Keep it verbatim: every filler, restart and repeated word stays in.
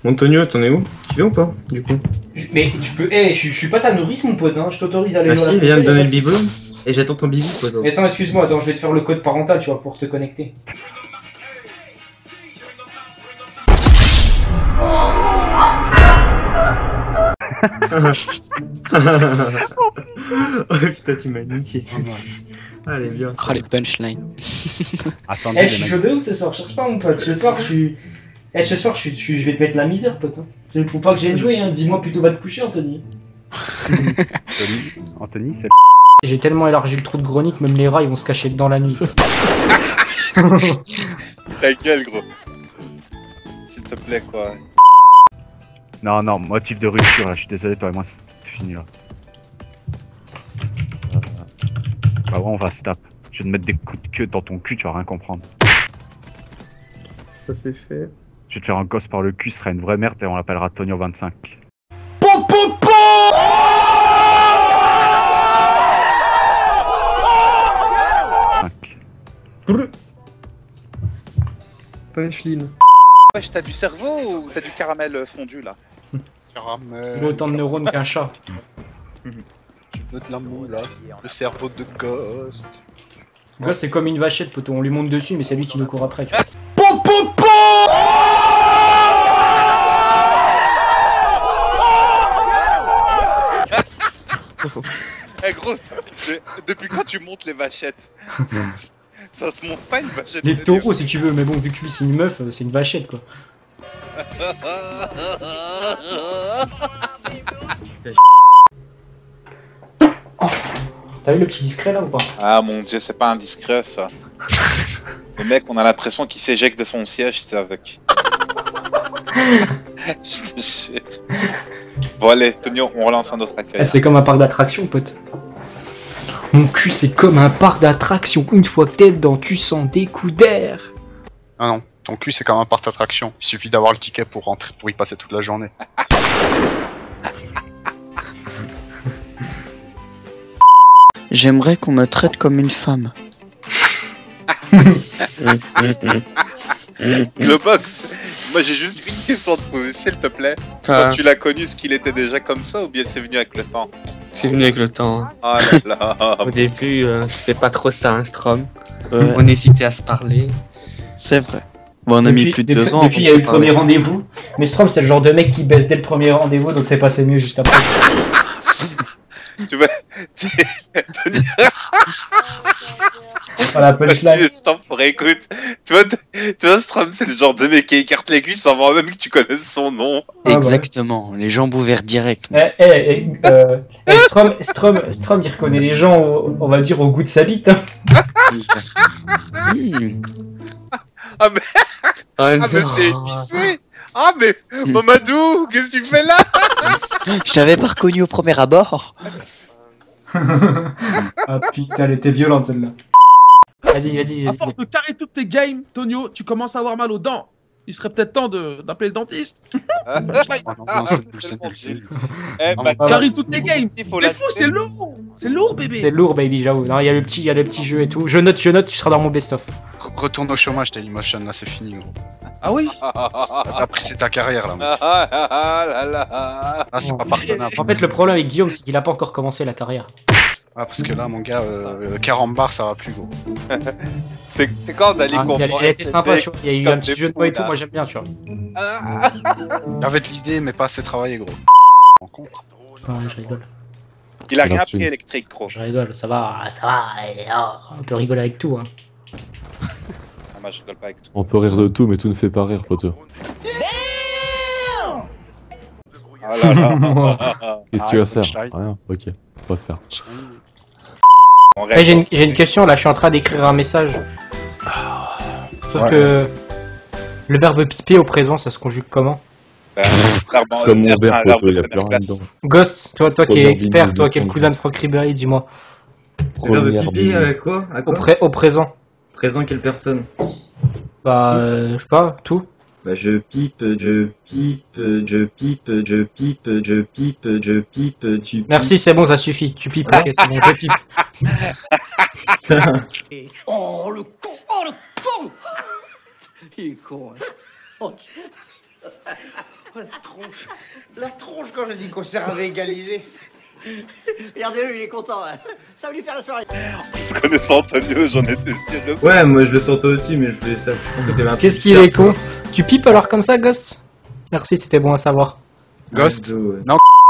Antonio, t'en es où? Tu viens ou pas, du coup? Mais tu peux. Eh, je suis pas ta nourrice, mon pote, hein. Je t'autorise à aller Ah jouer à si, la viens me console, donner y a le pas de biberon. souci. Et j'attends ton bibi, quoi. Mais attends, excuse-moi, attends, je vais te faire le code parental, tu vois, pour te connecter. Oh putain, tu m'as niqué. Allez, bien. Oh les punchlines. Attendez, Eh, les je suis mecs. chaud de ouf ce soir, cherche pas mon pote. Ce soir, je suis. Eh, ce soir, je, suis, je, suis- je vais te mettre la misère, pote. Hein. Il faut pas que j'aille jouer, hein. Dis-moi plutôt va te coucher, Anthony. Anthony, Anthony, c'est. J'ai tellement élargi le trou de Grony que même les rats ils vont se cacher dedans la nuit. Ta gueule, gros. S'il te plaît, quoi. Non, non, motif de rupture là, je suis désolé, toi et moi c'est fini là. Euh... Bah ouais, on va se taper. Je vais te mettre des coups de queue dans ton cul, tu vas rien comprendre. Ça c'est fait. Je vais te faire un gosse par le cul, ce sera une vraie merde et on l'appellera Tonio vingt-cinq. Po po po Punchline. Wesh, t'as du cerveau ou t'as du caramel fondu là? Caramel. Il a autant de neurones qu'un chat. Tu veux de l'amour là? Le cerveau de Ghost. Ghost c'est comme une vachette, poteau. On lui monte dessus, mais c'est lui qui nous court après. Tu vois. Po po po Eh gros, je- depuis quand tu montes les vachettes? Ça se monte pas une vachette. Les de taureaux si tu veux, mais bon, vu que lui c'est une meuf, euh, c'est une vachette quoi. T'as vu le petit discret là ou pas? Ah mon dieu, c'est pas indiscret ça. Le mec, on a l'impression qu'il s'éjecte de son siège, c'est avec. Je te jure. Bon allez, Tonio, on relance un autre accueil. Eh, c'est comme un parc d'attractions, pote. Mon cul, c'est comme un parc d'attractions. Une fois que t'es dedans, tu sens des coups d'air. Ah non, ton cul c'est comme un parc d'attraction. Il suffit d'avoir le ticket pour rentrer, pour y passer toute la journée. J'aimerais qu'on me traite comme une femme. Le box, moi j'ai juste une question à te poser, s'il te plaît. Enfin, Quand tu l'as connu, est-ce qu'il était déjà comme ça ou bien c'est venu avec le temps? c'est venu avec le temps. Oh là là. Au début, euh, c'était pas trop ça, un Strom. Ouais, On hésitait à se parler. c'est vrai. Bon, on a mis plus de depuis, deux ans. Depuis, il y a eu le premier rendez-vous. Mais Strom, c'est le genre de mec qui baisse dès le premier rendez-vous, donc c'est passé mieux juste après. Tu vois, tu... Tonio, Voilà, punchline. tu stop pour écoute. Tu vois, t- tu vois, Strom, c'est le genre de mec qui écarte les cuisses avant même que tu connaisses son nom. Ah, Exactement, les jambes ouvertes direct. Eh, eh, eh, euh, eh, Strom, Strom, Strom, il reconnaît les gens, au- on va dire, au goût de sa bite. Hein. Hmm. Ah mais, Oh, ah, mais non. t'es épicé. Ah mais, Mamadou, qu'est-ce que tu fais là? Je t'avais pas reconnu au premier abord. Ah putain, elle était violente celle-là. Vas-y, vas-y, À vas-y. force de carrer toutes tes games, Tonio, tu commences à avoir mal aux dents. Il serait peut-être temps de- d'appeler le dentiste. Ah non, non, c'est nul, c'est nul, c'est nul. Eh, Non, bah, mais- Carry toutes tes games. il faut C'est la- fou, c'est lourd. C'est lourd, bébé. C'est lourd, baby, j'avoue. Non, il y a le petit, il y a le petit jeu et tout. Je note, je note, tu seras dans mon best-of. Retourne au chômage, Dailymotion, là c'est fini gros. Ah oui. T'as pris ta carrière là. mec. Ah ah là là. Ah c'est pas pardonnable. En fait, le problème avec Guillaume, c'est qu'il a pas encore commencé la carrière. Ah parce que là mon gars, euh, carambar ça va plus gros. C'est c'est quand d'aller Ah, elle, comprendre. elle était sympa, tu vois. Il y a eu comme un petit des jeu de fous, mots et tout, là. moi j'aime bien, tu vois. Ah, J'avais de l'idée mais pas assez travaillé gros. En compte. Ouais, je rigole. Il a rien appris électrique, gros. Je rigole, ça va, ça va. et, oh, on peut rigoler avec tout, hein. Ah, moi, je rigole pas avec tout. On peut rire de tout, mais tout ne fait pas rire, poteau. Oh là là. Qu'est-ce que Ah, tu vas il faut faire? que je aille. Rien, ok, on va faire. On Eh, reste. j'ai une, j'ai une question là, je suis en train d'écrire un message. Sauf Ouais. que le verbe piper au présent, ça se conjugue comment? Ben, clairement, Comme mon c'est un verre, verbe poteau, de il y a plus première rien classe. dedans. Ghost, toi, toi qui es Première expert, ligne toi de qui es le son cousin de Franck Ribéry, dis-moi. Le verbe Première piper ligne. avec quoi? À Au, quoi? pré- au présent. Présent quelle personne? Bah, euh, je sais pas, tout. Bah je pipe, je pipe, je pipe, je pipe, je pipe, je pipe, tu pipes. Merci, c'est bon, ça suffit. Tu pipes, ok, c'est bon, je pipe. Ça. Oh le con! Oh le con! Il est con, hein. Oh, Oh, la tronche. La tronche quand je dis qu'on s'est égalisé. Regardez-le, il est content. Là. Ça va lui faire la soirée. En se connaissant Antonio, j'en étais sûr. Ouais, moi je le sentais aussi, mais je voulais ça. Je pensais qu'il y avait un Qu'est-ce peu qu'il de est bizarre, con. Tu pipes alors comme ça, Ghost? Merci, c'était bon à savoir. tu vois. Ghost Ouais, Non,